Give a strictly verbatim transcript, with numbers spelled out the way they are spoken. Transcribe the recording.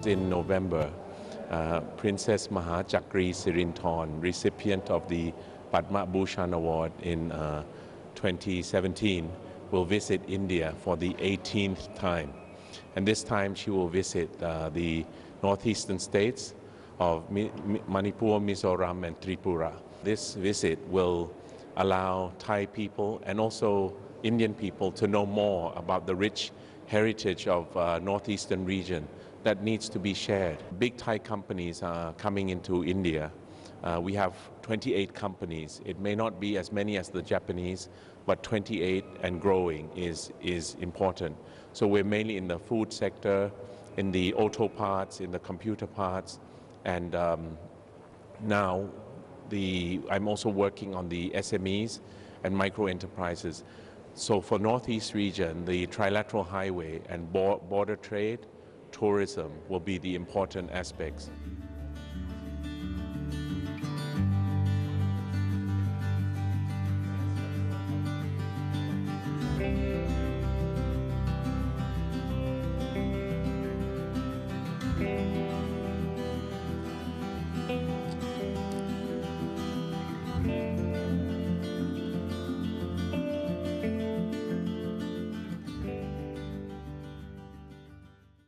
Just in November, uh, Princess Mahachakri Sirinthorn, recipient of the Padma Bhushan Award in uh, twenty seventeen, will visit India for the eighteenth time. And this time she will visit uh, the northeastern states of Mi Manipur, Mizoram and Tripura. This visit will allow Thai people and also Indian people to know more about the rich heritage of uh, northeastern region that needs to be shared. Big Thai companies are coming into India. Uh, we have twenty-eight companies. It may not be as many as the Japanese, but twenty-eight and growing is, is important. So we're mainly in the food sector, in the auto parts, in the computer parts, and um, now the, I'm also working on the S M Es and micro enterprises. So for Northeast region, the trilateral highway and border trade, tourism will be the important aspects.